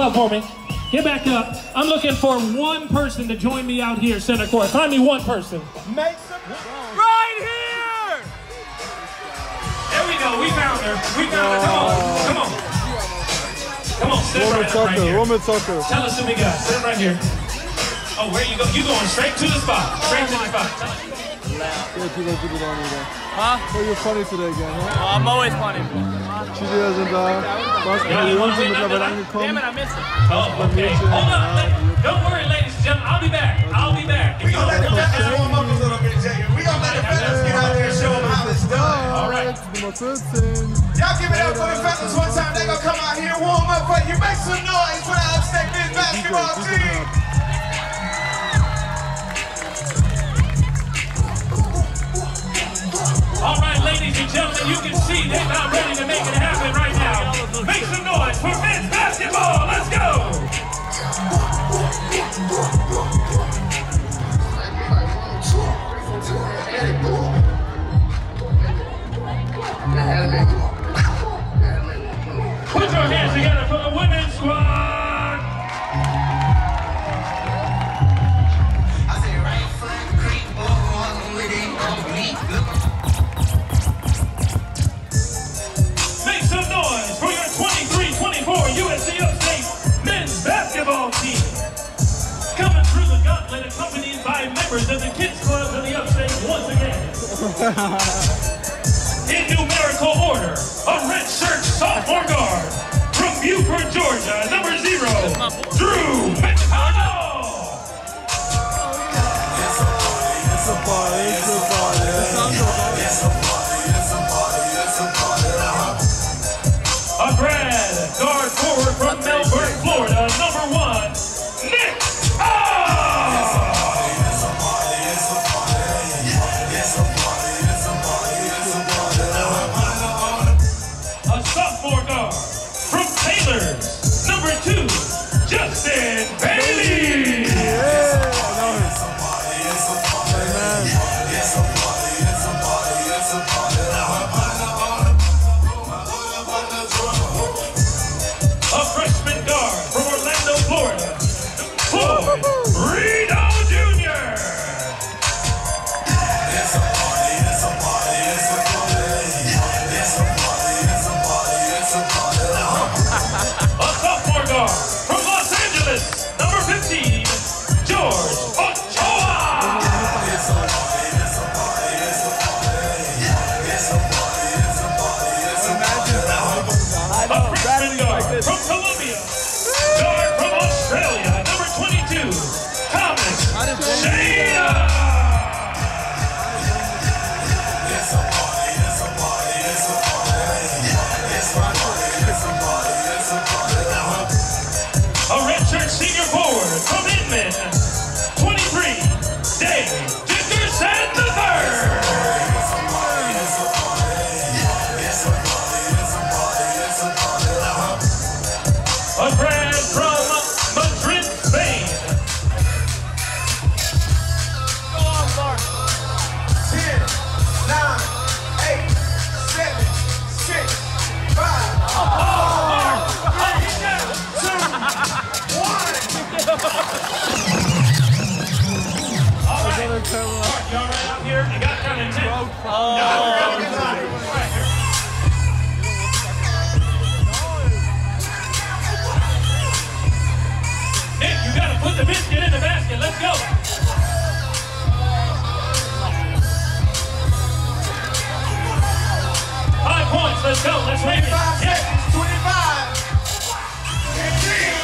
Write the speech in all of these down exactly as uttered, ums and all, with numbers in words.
up for me. Get back up. I'm looking for one person to join me out here, center court. Find me one person. Make some right here! There we go. We found her. We found her. Come on. Come on. Come on. Step Roman right, Tucker. right here. Roman Tucker. Tell us who we got. Sit right here. Oh, where you go? You going straight to the spot. Straight to the spot. Yeah, people put it on me there. Huh? Oh, you're funny today again, huh? Oh, I'm always funny. Chile sind da. Basketball, die Jungs sind mittlerweile angekommen. Damn it, I missed it. Oh, okay. Hold on. Don't worry, ladies and gentlemen. I'll be back. I'll be back. We gonna let the fellas warm up a little bit, Jacob. We gonna let the fellas get out there and show them how it's done. All right. Nummer fünfzehn. Y'all give it up for the fellas one time. They gonna come out here and warm up for you. Make some noise for the Upstate men's basketball team. All right, ladies and gentlemen, you can see they're not ready to make it happen right now. Make some noise for men's basketball. Let's go. Put your hands together for the women's squad. Make some noise for your twenty-three twenty-four U S C Upstate men's basketball team. Coming through the gauntlet, accompanied by members of the Kids Club of the Upstate once again. In numerical order, a red shirt sophomore guard from Buford, Georgia, number zero, Drew McConnell. It's a party, it's a party, it's a party, it's a party, it's a party. A grad guard forward from Melbourne, Florida, number one, Nick Ah! It's a party, it's a party, it's a party. It's a party, it's a party, it's a party. A sophomore guard from Taylor, number two, Justin Bailey. Yeah, it's a party, it's a party, man. It's a party, it's a party, it's a party. A freshman guard from Orlando, Florida, Floyd Reno Junior It's a party, it's a party, it's a party. It's a party, it's a party, it's a party. A sophomore guard from Los Angeles, number fifteen, George Ochoa. It's a party, it's a party, it's a party. It's a party, it's a party, it's a party. A freshman guard from Colombia, guard from Australia, number twenty-two, Thomas Shea. It's a party, it's a party, it's a party. It's a party, it's a party, it's a party. A redshirt senior forward from Inman, twenty-three, Dave Dickerson the third. It's a party, it's a party. It's a party, it's a party, it's a party. A grad from Madrid, Spain, Go on, Bart. ten, nine, eight, seven, six, five, four, three, two, one. All right, y'all right out here? I got kind of intense. Nick, you gotta put the biscuit in the basket. Let's go. Five points. Let's go. Let's make it. Five Yeah. seconds, twenty-five. fifteen.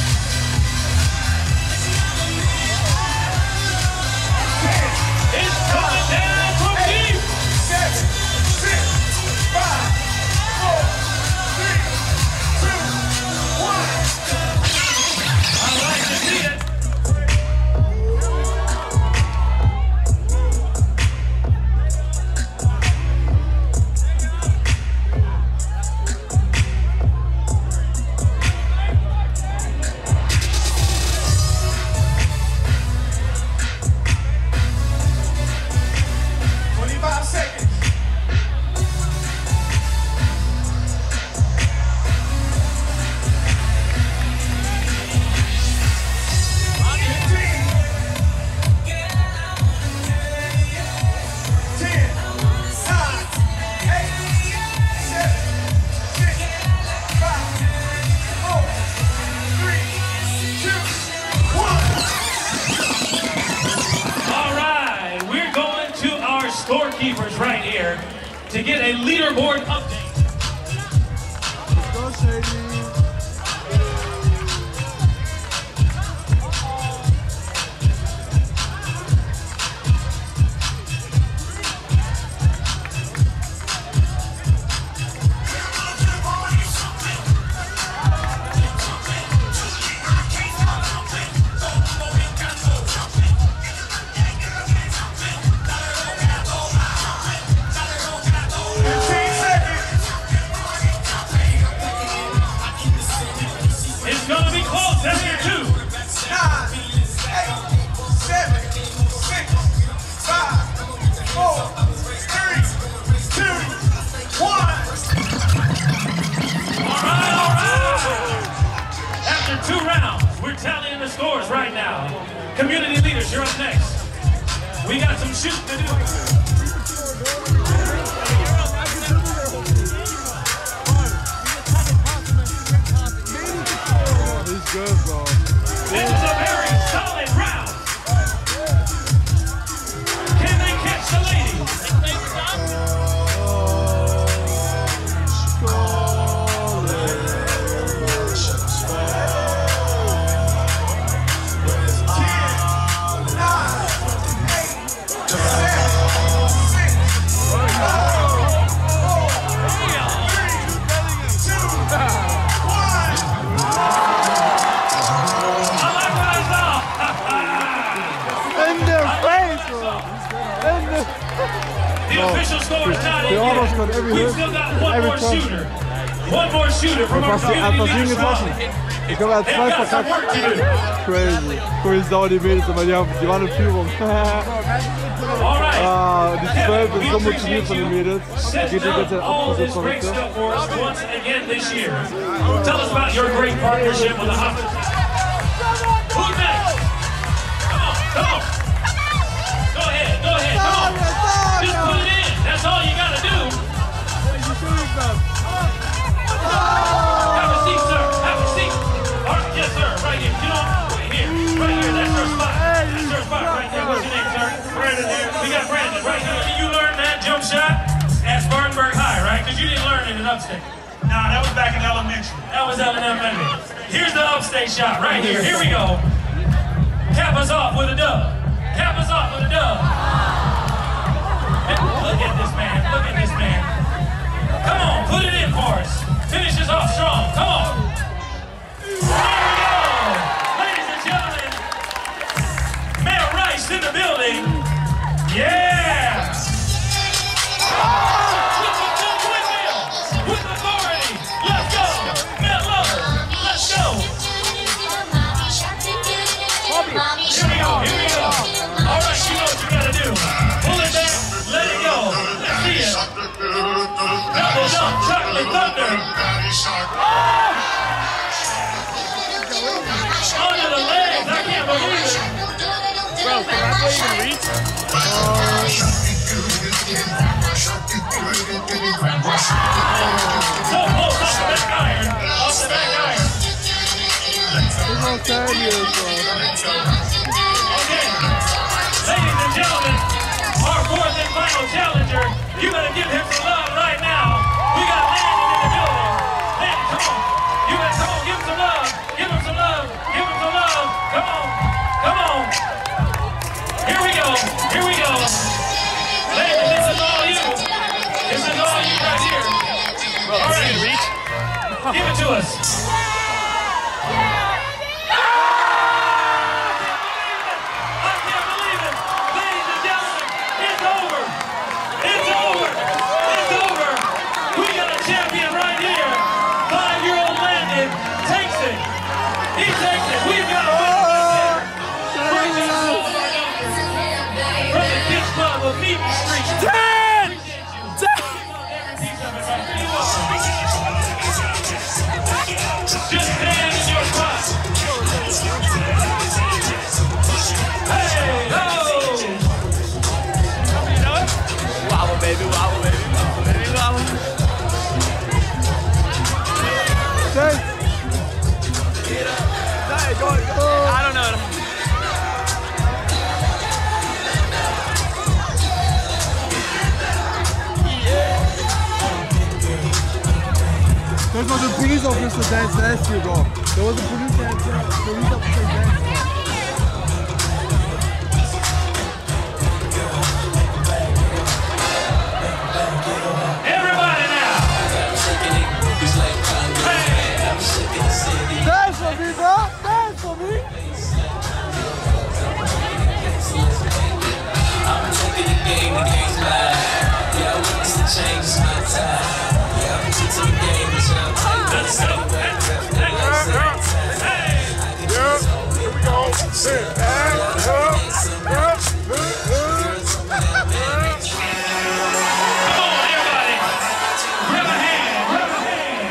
It's coming down from deep. Seven, six, five, four, three, two, one. I like to see it. scorekeepers right here to get a leaderboard update. Let's go, Shady. It's gonna be close. That's your two. Nine, eight, seven, six, five, four, three, two, one. All right, all right. After two rounds, we're tallying the scores right now. Community leaders, you're up next. We got some shooting to do. He's good, bro. This is a very solid round. Can they catch the ladies? The official score is not in yet. We've still got one more shooter. One more shooter from our community leaders. Ich glaube, er hat zwei verkackt. Crazy. Guck, wie sauer die Mädels, aber die, haben, die waren in Führung. Ah, die zwölf ist so motiviert von den Mädels. Die geht die ganze Zeit ab, das ist verrückt. Tell us about your great partnership with the Hoffman. Who's next? Come on, come on. Go ahead, go ahead, come on. Just put it in. That's all you gotta do. Have a seat, sir. Have a seat. All right, yes, sir. Right here. You know, right here. Right here. That's your spot. That's your spot right there. What's your name, sir? Brandon here. We got Brandon right here. Did you learn that jump shot at Spartanburg High, right? Because you didn't learn it in Upstate. Nah, that was back in elementary. That was elementary. Here's the Upstate shot right here. Here we go. Cap us off with a dub. Cap us off with a dub. Look at this man. Look at this man. Come on, put it in for us. Finish us off strong. Come on. There we go. Ladies and gentlemen, Mayor Rice in the building. Yeah. With the good windmill. With authority. Let's go. Matt Lover. Let's go. Here we go. Here we go. All right, you know what you gotta do. Pull it back. Let it go. Let's see it. Double jump, chocolate thunder. Oh! Under the legs, I can't believe it. Bro, can I even reach? So close off the back iron. Off the back iron. Okay. Ladies and gentlemen, our fourth and final challenger, you better give him some love right now. We got Landon in the building. Landon, come on. You better come on, give him some love. Give him some love. Give him some love. Come on. Come on. Here we go. Here we go. Landon, this is all you. This is all you right here. All right. Reach? Give it to us. ten! police officer dance last year, bro. There was a police dance, uh, police officer dance. Everybody now. Hey. Dance for me, bro. Dance for me. I'm taking the game, the game's mine. Yeah, I witnessed the change, it's my time. Yeah, I'm into the game, it's your time. Let's go. Hey. Yeah, here we go. Hey, hey, up, up, Come on, everybody. Grab a hand. Grab a hand.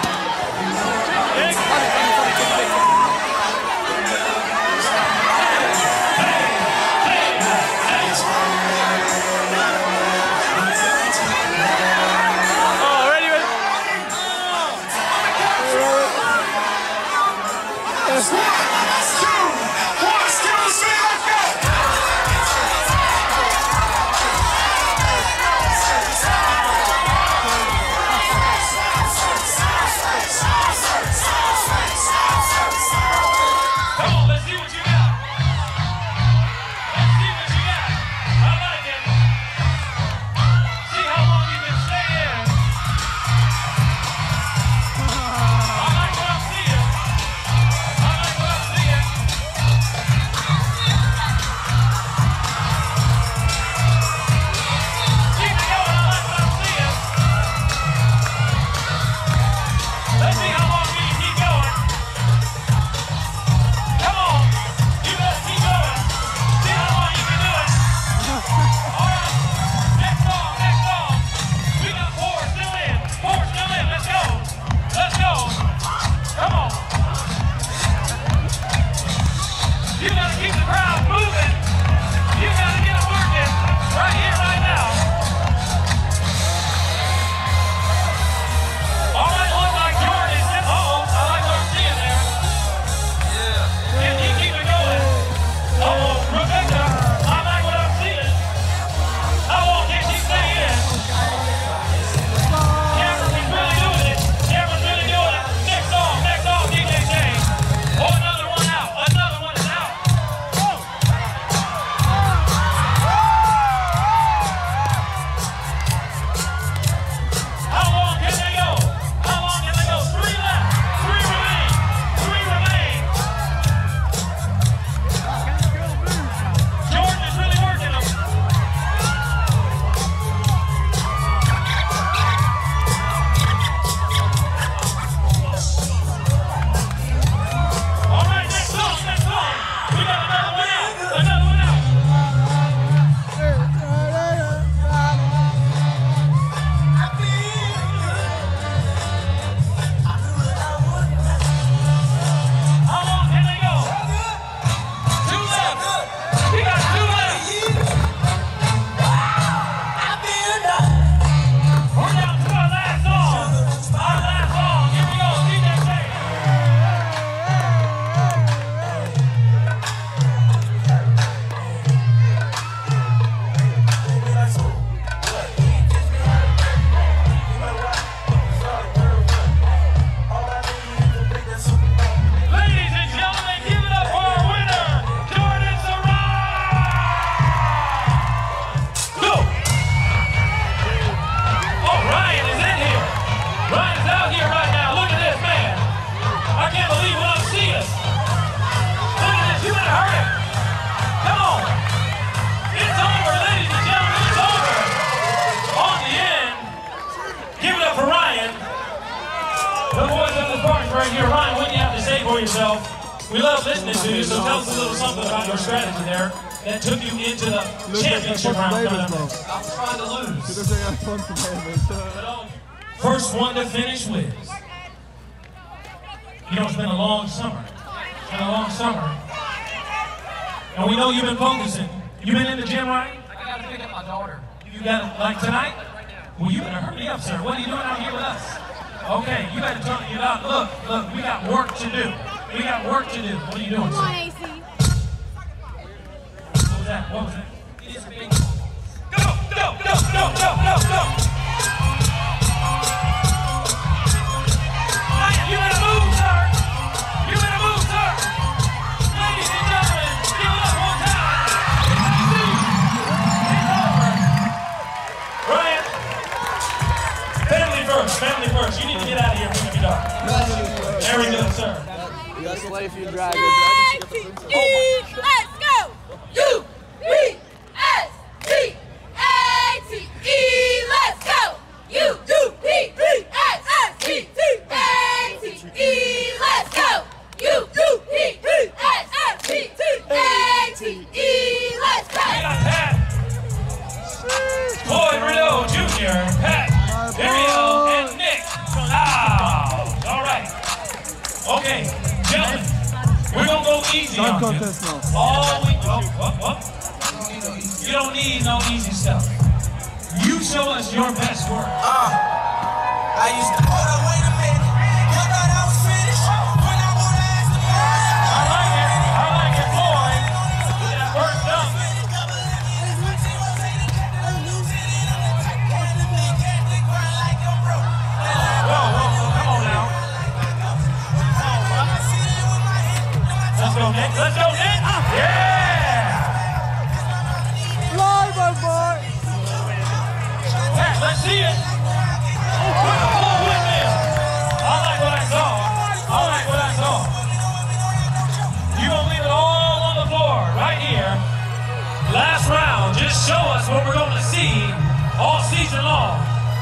for yourself. We love listening to you, so tell us a little something about your strategy there that took you into the championship round. I'm trying to lose. First one to finish with. You know, it's been a long summer. It's been a long summer. And we know you've been focusing. You've been in the gym, right? I got to pick up my daughter. You got it, like tonight? Well, you better hurry up, sir. What are you doing out here with us? Okay, you better turn it up. Look, look, we got work to do. We got work to do. What are you doing, Come on, sir? A C. What was that? What was that? It is a big... Go, go, go, go, go, go, go! Ryan, you job. Very good, sir. You got slay for your dragons. Let's go! U B S T A T E, let's go! U B S T A T E, let's go! U B S T A T E, let's go! We got Pat. Floyd Rideau Junior, Pat, Ariel, and Nick. Ah, all right. Okay, gentlemen, we're gonna go easy on you. All we, oh, oh, oh. You don't need no easy stuff. You show us your best work. Uh, I used to hold up, wait a minute. You thought I was finished when I would ask the boy. I like it. I like it, Floyd. That worked up. Whoa, whoa, come on now. Let's go, Nick. Let's go, Nick. Yeah. Fly, my boy. Pat, let's see it. Put the full whip in. I like what I saw. I like what I saw. You're going to leave it all on the floor right here. Last round. Just show us what we're going to see all season long.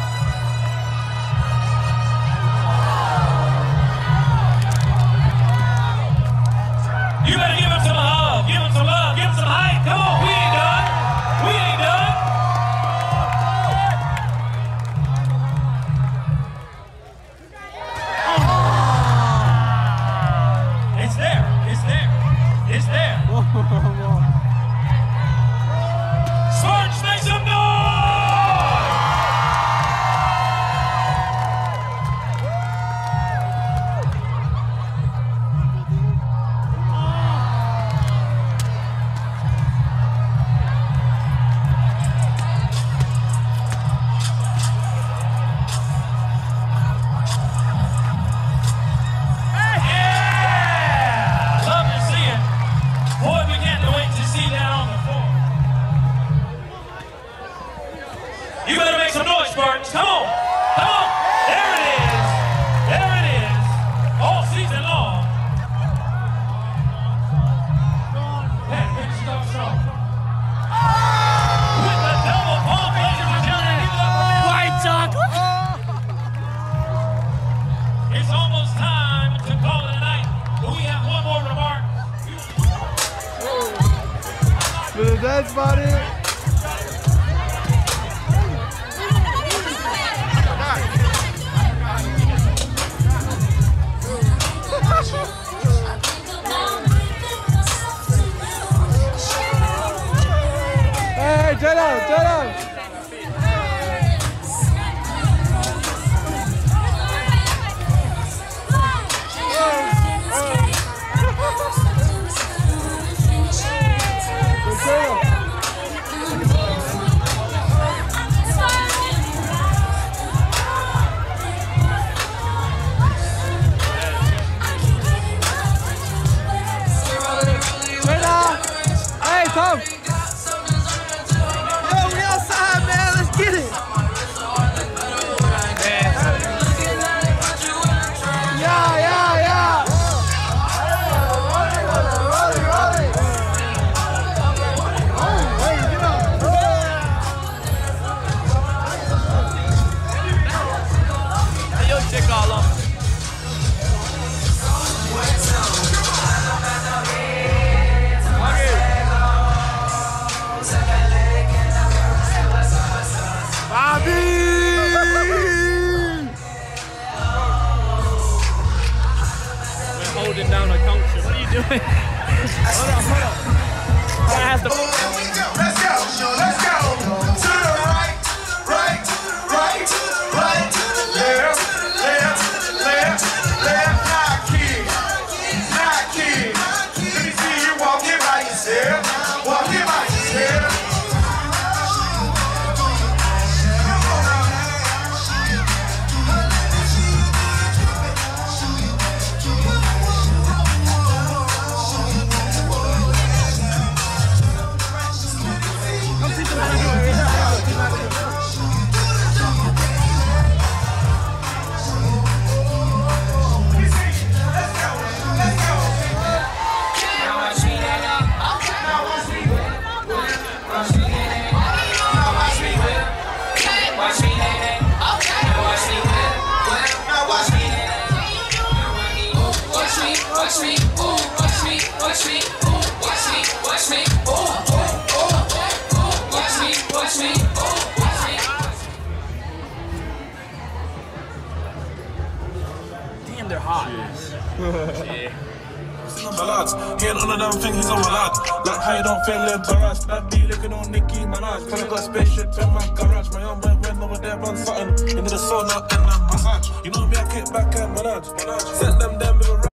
You better give him some love. Give him some love. Give him some hype. Come on. We ain't done. We ain't done. It's there. It's there. It's there. Spartans, make some noise! Yeah! Love to see it. Boy, we can't wait to see that on the floor. You better make some noise, Spartans. Come on. Come on. There it is. There it is. All season long. Pat, finish it off strong. With the double pump, ladies and gentlemen, give it up for Bill. White chocolate! It's almost time to call it a night, but we have one more remark. For the dance body. Hey, turn on, turn on. Hey, Tom. Yo, we outside, man. Let's get it. Yeah, yeah, yeah. Rolling, rolling, rolling. Oh, wait, get up. Hey, yo, check all up. My lads, getting on them things on my lad. Like how you don't feel embarrassed. That be looking on Nicki Minaj. Cause I got a spaceship in my garage. My young boy went over there on something into the sauna and a massage. You know me, I kick back and manage. Sent them them with a